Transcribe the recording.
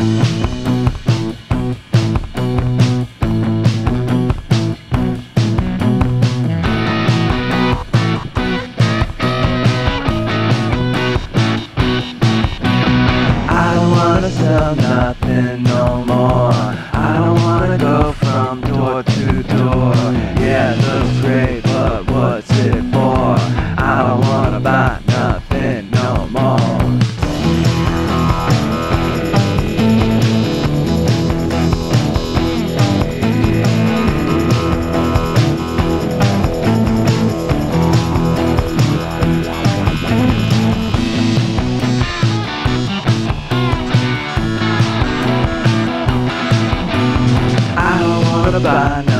Sell nothing no more. I don't wanna go from door to door. Yeah, it looks great, but what's it for? I don't wanna buy nothing no more. Buy